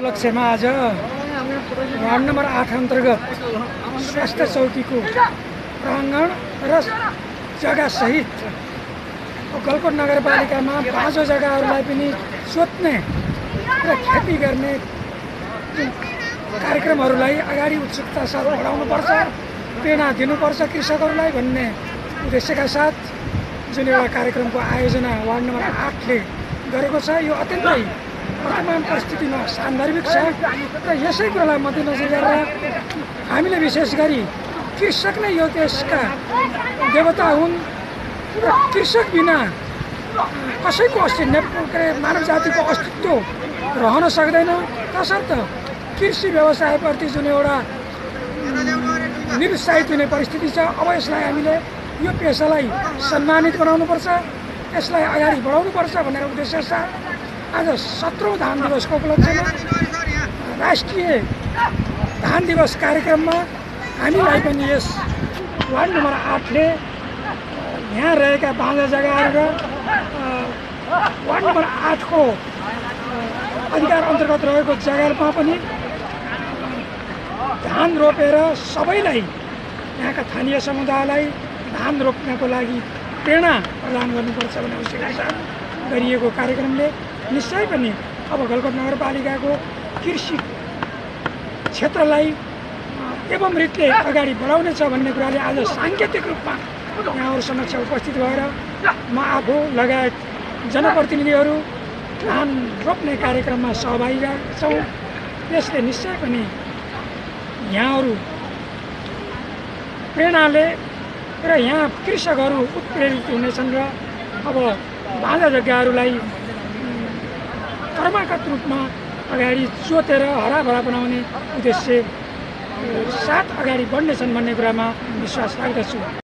उपलक्ष्यमा आज ward number 8 अन्तर्गत स्वास्थ्य चौकीको प्राङ्गण र जग्गासहित गलकोट नगरपालिकामा बाँझो जग्गाहरूलाई पनि जोत्ने र खेती गर्ने कार्यक्रमहरूलाई अगाडि उत्सुकता साथ बढाउनुपर्छ, प्रेरणा दिनुपर्छ कृषकहरूलाई भन्ने उद्देश्यका साथ जुन एउटा कार्यक्रमको आयोजना वार्ड नम्बर 8ले गरेको छ, यो अत्यन्तै वर्तमान परिस्थितिमा सान्दर्भिक छ र यसै कुरालाई मध्यनजर गरेर हामीले विशेष गरी कृषक नै यो देशका देवता हुन् र कृषक बिना कसैको मानव जातिको अस्तित्व रहन सक्दैन। तसर्थ कृषि व्यवसायप्रति जुन एउटा निरुत्साहित हुने परिस्थिति छ, अब यसलाई हामीले यो पेसालाई सम्मानित बनाउनुपर्छ, यसलाई अगाडि बढाउनुपर्छ भनेर उद्देश्य साथ आज 17औं धान दिवसको उपलक्ष्यमा राष्ट्रिय धान दिवस कार्यक्रममा हामीलाई पनि यस वार्ड नम्बर 8ले यहाँ रहेका बाँझा जग्गाहरू र वार्ड नम्बर 8को अधिकार अन्तर्गत रहेको जग्गामा पनि धान रोपेर सबैलाई यहाँका स्थानीय समुदायलाई धान रोप्नको लागि प्रेरणा प्रदान गर्नुपर्छ भन्ने उद्देश्यका साथ गरिएको कार्यक्रमले निश्चय पनि अब गलकोट नगरपालिकाको कृषि क्षेत्रलाई एवं रीतिले अगाडि बढाउनेछ भन्ने कुराले आज साङ्केतिक रूपमा यहाँहरू समक्ष उपस्थित भएर म आफू लगायत जनप्रतिनिधिहरू धान रोप्ने कार्यक्रममा सहभागी छौँ। यसले निश्चय पनि यहाँहरू प्रेरणाले र यहाँ कृषकहरू उत्प्रेरित हुनेछन् र अब बाँझा जग्गाहरूलाई कर्मगत रूपमा अगाडि जोतेर हराभरा बनाउने उद्देश्य साथ अगाडि बढ्नेछन् भन्ने कुरामा विश्वास राख्दछु।